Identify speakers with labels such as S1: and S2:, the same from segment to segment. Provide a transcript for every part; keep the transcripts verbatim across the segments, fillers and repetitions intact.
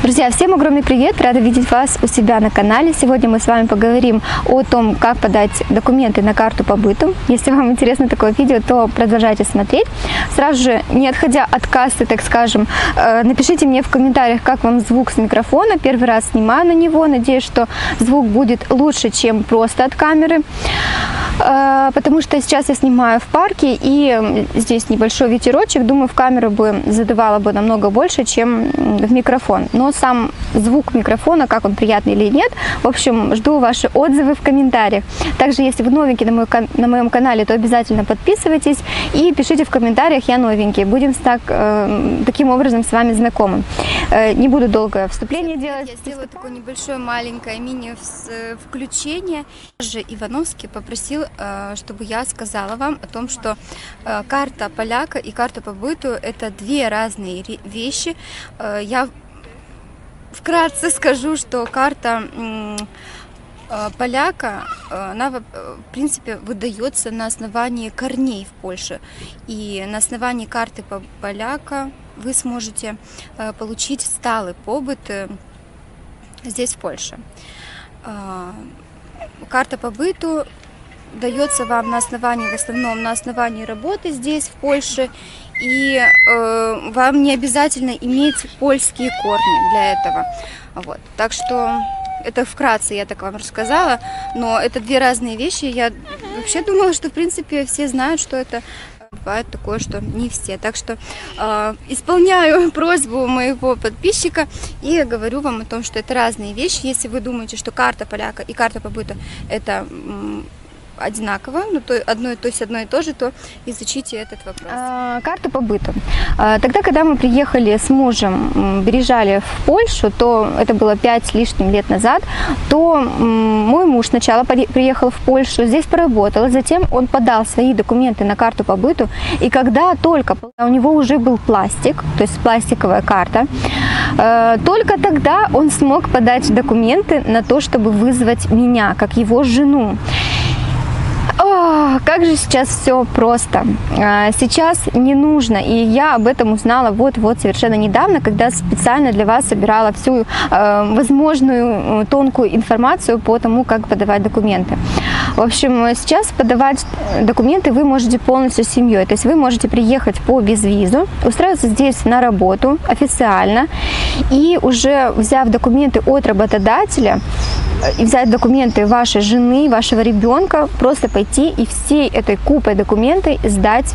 S1: Друзья, всем огромный привет! Рада видеть вас у себя на канале. Сегодня мы с вами поговорим о том, как подать документы на карту по быту. Если вам интересно такое видео, то продолжайте смотреть. Сразу же, не отходя от кассы, так скажем, напишите мне в комментариях, как вам звук с микрофона. Первый раз снимаю на него. Надеюсь, что звук будет лучше, чем просто от камеры. Потому что сейчас я снимаю в парке, и здесь небольшой ветерочек. Думаю, в камеру бы задавала бы намного больше, чем в микрофон. Но сам звук микрофона, как он, приятный или нет, в общем, жду ваши отзывы в комментариях. Также, если вы новенький на, мой, на моем канале, то обязательно подписывайтесь и пишите в комментариях «Я новенький». Будем так, э, таким образом с вами знакомы. Э, не буду долгое вступление делать.
S2: Я сделаю такое небольшое маленькое мини-включение. Же Ивановский попросил, чтобы я сказала вам о том, что карта поляка и карта по быту – это две разные вещи. Я вкратце скажу, что карта поляка, она в принципе выдается на основании корней в Польше. И на основании карты по поляка вы сможете получить сталый побыт здесь, в Польше. Карта по быту дается вам на основании, в основном на основании работы здесь, в Польше, и э, вам не обязательно иметь польские корни для этого. Вот. Так что это вкратце я так вам рассказала, но это две разные вещи. Я вообще думала, что в принципе все знают, что это. Бывает такое, что не все. Так что э, исполняю просьбу моего подписчика и говорю вам о том, что это разные вещи. Если вы думаете, что карта поляка и карта по быту это м, одинаково, ну то одно и то есть одно и то же, то изучите этот вопрос.
S1: А, карта по быту. А, тогда, когда мы приехали с мужем, переезжали в Польшу, то это было пять с лишним лет назад, то м, мой муж сначала приехал в Польшу, здесь поработал, затем он подал свои документы на карту по быту, и когда только у него уже был пластик, то есть пластиковая карта, э, только тогда он смог подать документы на то, чтобы вызвать меня, как его жену. О, как же сейчас все просто. Сейчас не нужно, и я об этом узнала вот-вот совершенно недавно, когда специально для вас собирала всю э, возможную тонкую информацию по тому, как подавать документы. В общем, сейчас подавать документы вы можете полностью с семьей. То есть вы можете приехать по безвизу, устраиваться здесь на работу официально, и уже взяв документы от работодателя, и взять документы вашей жены, вашего ребенка, просто пойти и всей этой купой документов сдать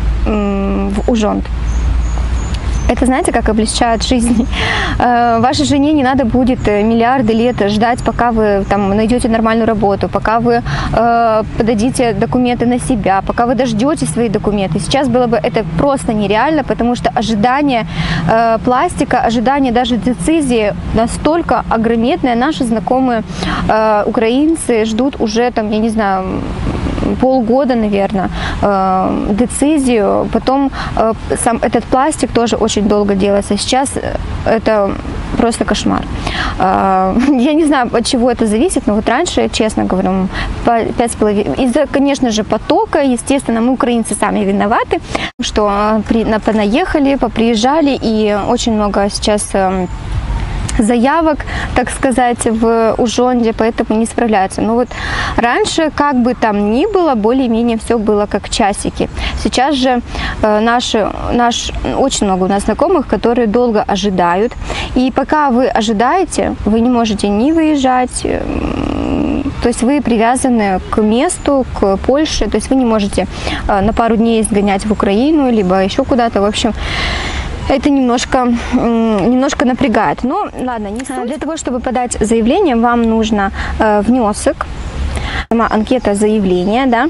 S1: в Ужонт. Это, знаете, как облегчает жизнь. Вашей жене не надо будет миллиарды лет ждать, пока вы там найдете нормальную работу, пока вы э, подадите документы на себя, пока вы дождетесь свои документы. Сейчас было бы это просто нереально, потому что ожидание э, пластика, ожидание даже децизии настолько огрометное. Наши знакомые э, украинцы ждут уже, там, я не знаю, полгода, наверное, э, децизию. Потом э, сам этот пластик тоже очень долго делается. Сейчас это просто кошмар. Э, я не знаю, от чего это зависит, но вот раньше, честно говорю, пять с половиной. Из-за, конечно же, потока, естественно, мы, украинцы, сами виноваты, что при, понаехали, поприезжали, и очень много сейчас э, заявок, так сказать, в Ужонде, поэтому не справляются. Но вот раньше, как бы там ни было, более-менее все было как часики. Сейчас же э, наши, наш, очень много у нас знакомых, которые долго ожидают. И пока вы ожидаете, вы не можете ни выезжать, э, то есть вы привязаны к месту, к Польше, то есть вы не можете э, на пару дней сгонять в Украину, либо еще куда-то, в общем. Это немножко, немножко напрягает. Но ладно, не суть. Для того, чтобы подать заявление, вам нужно э, внесок, сама анкета заявления, да,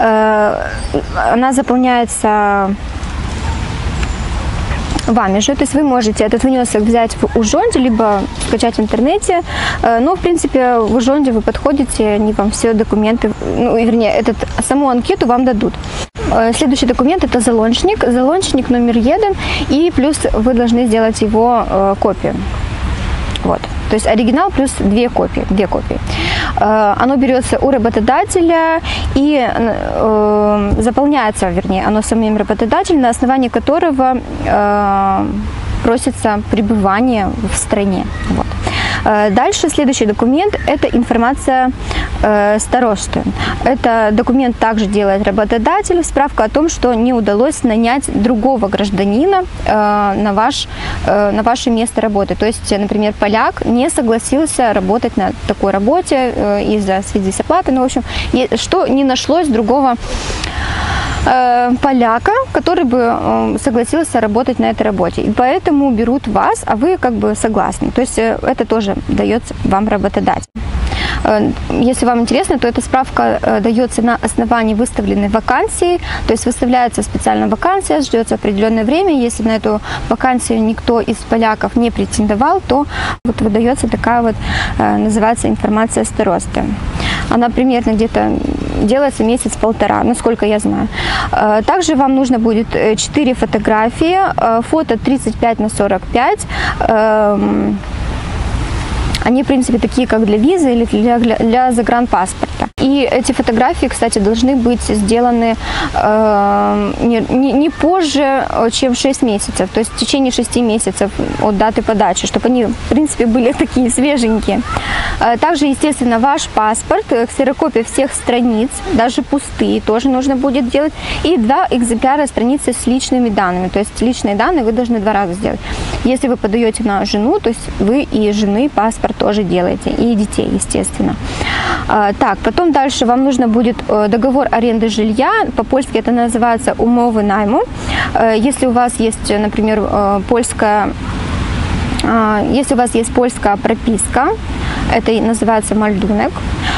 S1: э, она заполняется вами же, то есть вы можете этот внесок взять в Ужонде, либо скачать в интернете, но, в принципе, в Ужонде вы подходите, они вам все документы, ну, вернее, этот, саму анкету вам дадут. Следующий документ – это залончник, залончник номер один, и плюс вы должны сделать его э, копию. Вот. То есть оригинал плюс две копии. Две копии. Э, оно берется у работодателя и э, заполняется, вернее, оно самим работодателем, на основании которого э, просится пребывание в стране. Вот. Дальше следующий документ – это информация э, старосты. Это документ также делает работодатель, справка о том, что не удалось нанять другого гражданина э, на, ваш, э, на ваше место работы. То есть, например, поляк не согласился работать на такой работе э, из-за связи с оплатой. Ну, в общем, что не нашлось другого поляка, который бы согласился работать на этой работе. И поэтому берут вас, а вы как бы согласны. То есть это тоже дается вам работодатель. Если вам интересно, то эта справка дается на основании выставленной вакансии. То есть выставляется специальная вакансия, ждется определенное время. Если на эту вакансию никто из поляков не претендовал, то вот выдается такая вот, называется информация старосты. Она примерно где-то делается месяц-полтора, насколько я знаю. Также вам нужно будет четыре фотографии, фото тридцать пять на сорок пять. Они, в принципе, такие, как для визы или для, для, для загранпаспорта. И эти фотографии, кстати, должны быть сделаны э, не, не, не позже, чем шесть месяцев, то есть в течение шести месяцев от даты подачи, чтобы они, в принципе, были такие свеженькие. Также, естественно, ваш паспорт, ксерокопия всех страниц, даже пустые, тоже нужно будет делать, и два экземпляра страницы с личными данными, то есть личные данные вы должны два раза сделать. Если вы подаете на жену, то есть вы и жены паспорт тоже делаете, и детей, естественно. Так, потом дальше вам нужно будет договор аренды жилья, по-польски это называется умовы найму. Если у вас есть, например, польская, если у вас есть польская прописка, это называется мальдунек,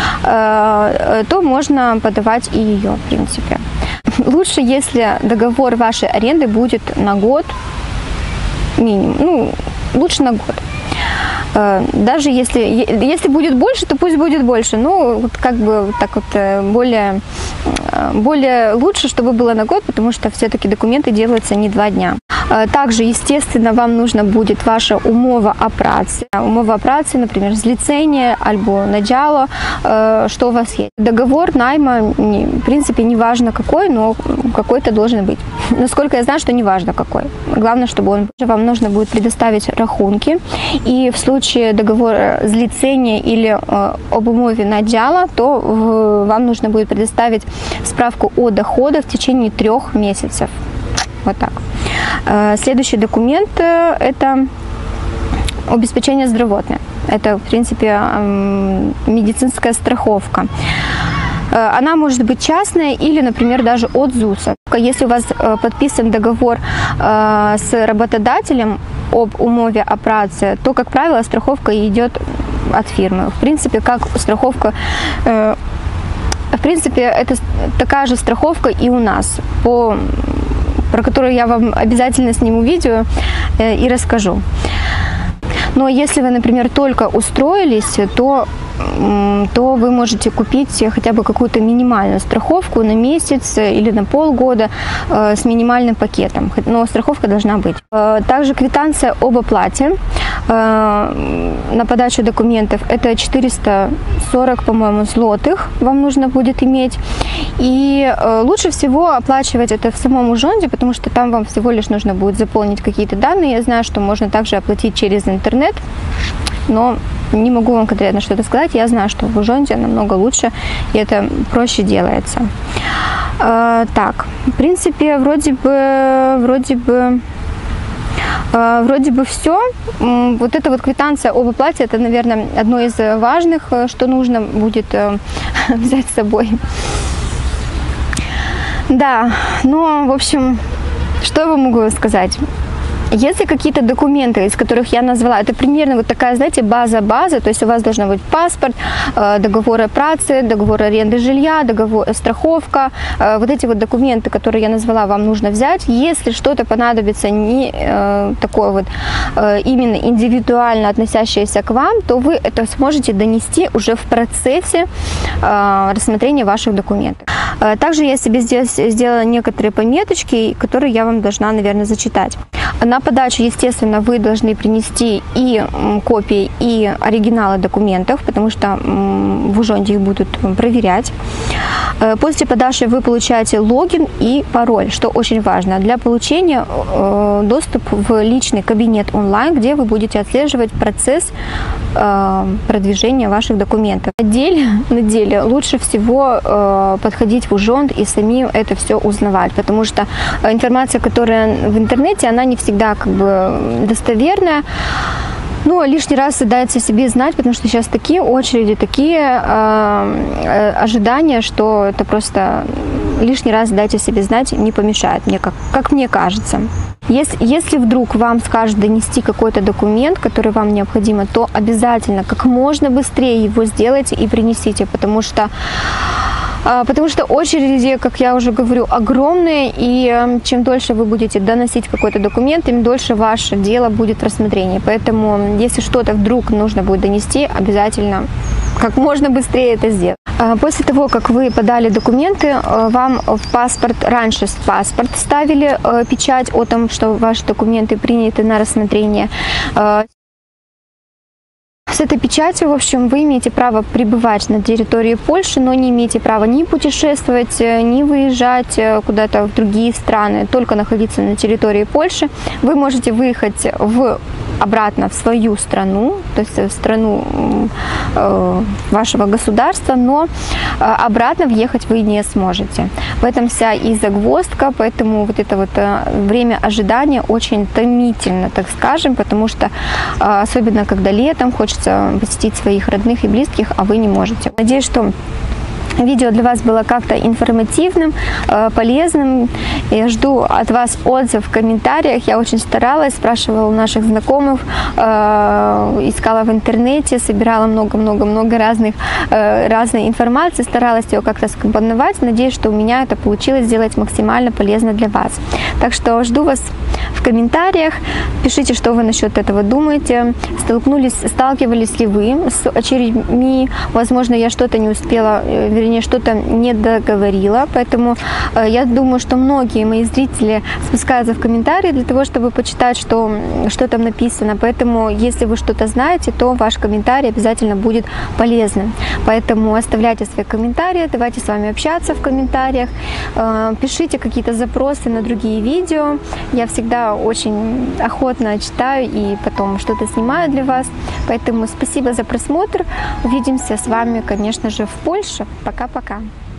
S1: то можно подавать и ее, в принципе. Лучше, если договор вашей аренды будет на год минимум, ну, лучше на год. Даже если, если будет больше, то пусть будет больше. Ну, вот как бы вот так вот более, более лучше, чтобы было на год, потому что все-таки документы делаются не два дня. Также, естественно, вам нужно будет ваша умова о праці. Умова о праці, например, злицение, альбо начало, что у вас есть. Договор найма, в принципе, не важно какой, но какой-то должен быть. Насколько я знаю, что не важно какой. Главное, чтобы он... Вам нужно будет предоставить рахунки. И в случае договора злицения или об умове начала, то вам нужно будет предоставить справку о доходах в течение трех месяцев. Вот так. Следующий документ – это обеспечение здравотное. Это, в принципе, медицинская страховка. Она может быть частная или, например, даже от ЗУСа. Если у вас подписан договор с работодателем об умове о праці, то, как правило, страховка идет от фирмы. В принципе, как страховка... В принципе, это такая же страховка и у нас, по... про которую я вам обязательно сниму видео и расскажу. Но если вы, например, только устроились, то, то вы можете купить хотя бы какую-то минимальную страховку на месяц или на полгода с минимальным пакетом. Но страховка должна быть. Также квитанция об оплате на подачу документов. Это четыреста сорок, по-моему, злотых вам нужно будет иметь. И лучше всего оплачивать это в самом Ужонде, потому что там вам всего лишь нужно будет заполнить какие-то данные. Я знаю, что можно также оплатить через интернет, но не могу вам конкретно что-то сказать. Я знаю, что в Ужонде намного лучше, и это проще делается. Так, в принципе, вроде бы, вроде бы, вроде бы все. Вот эта вот квитанция об оплате, это, наверное, одно из важных, что нужно будет взять с собой. Да, ну, в общем, что я вам могу сказать? Если какие-то документы, из которых я назвала, это примерно вот такая, знаете, база-база, то есть у вас должен быть паспорт, договор о праце, договор аренды жилья, договор, страховка, вот эти вот документы, которые я назвала, вам нужно взять. Если что-то понадобится не такое вот именно индивидуально относящееся к вам, то вы это сможете донести уже в процессе рассмотрения ваших документов. Также я себе здесь сделала некоторые пометочки, которые я вам должна, наверное, зачитать. На подачу, естественно, вы должны принести и копии, и оригиналы документов, потому что в Ужонде их будут проверять. После подачи вы получаете логин и пароль, что очень важно для получения доступ в личный кабинет онлайн, где вы будете отслеживать процесс продвижения ваших документов. На деле, на деле лучше всего подходить в Ужонд и самим это все узнавать, потому что информация, которая в интернете, она не всегда как бы достоверная. Ну, лишний раз дайте себе знать, потому что сейчас такие очереди, такие э, ожидания, что это просто лишний раз дайте себе знать, не помешает, мне как, как мне кажется. Если, если вдруг вам скажут донести какой-то документ, который вам необходимо, то обязательно как можно быстрее его сделайте и принесите, потому что Потому что очереди, как я уже говорю, огромные, и чем дольше вы будете доносить какой-то документ, тем дольше ваше дело будет в рассмотрении. Поэтому, если что-то вдруг нужно будет донести, обязательно как можно быстрее это сделать. После того, как вы подали документы, вам в паспорт, раньше в паспорт ставили печать о том, что ваши документы приняты на рассмотрение. С этой печатью, в общем, вы имеете право пребывать на территории Польши, но не имеете права ни путешествовать, ни выезжать куда-то в другие страны, только находиться на территории Польши. Вы можете выехать в, обратно в свою страну, то есть в страну э, вашего государства, но э, обратно въехать вы не сможете. В этом вся и загвоздка, поэтому вот это вот э, время ожидания очень томительно, так скажем, потому что э, особенно когда летом хочется посетить своих родных и близких, а вы не можете. Надеюсь, что видео для вас было как-то информативным, полезным. Я жду от вас отзыв в комментариях. Я очень старалась, спрашивала у наших знакомых, искала в интернете, собирала много-много-много разных, разной информации, старалась ее как-то скомпоновать. Надеюсь, что у меня это получилось сделать максимально полезно для вас. Так что жду вас в комментариях. Пишите, что вы насчет этого думаете. Столкнулись, сталкивались ли вы с очередями? Возможно, я что-то не успела, вернее, что-то не договорила. Поэтому э, я думаю, что многие мои зрители спускаются в комментарии для того, чтобы почитать, что, что там написано. Поэтому, если вы что-то знаете, то ваш комментарий обязательно будет полезным. Поэтому оставляйте свои комментарии, давайте с вами общаться в комментариях. Э, пишите какие-то запросы на другие видео. Я всегда очень охотно читаю и потом что-то снимаю для вас. Поэтому спасибо за просмотр. Увидимся с вами, конечно же, в Польше. Пока-пока.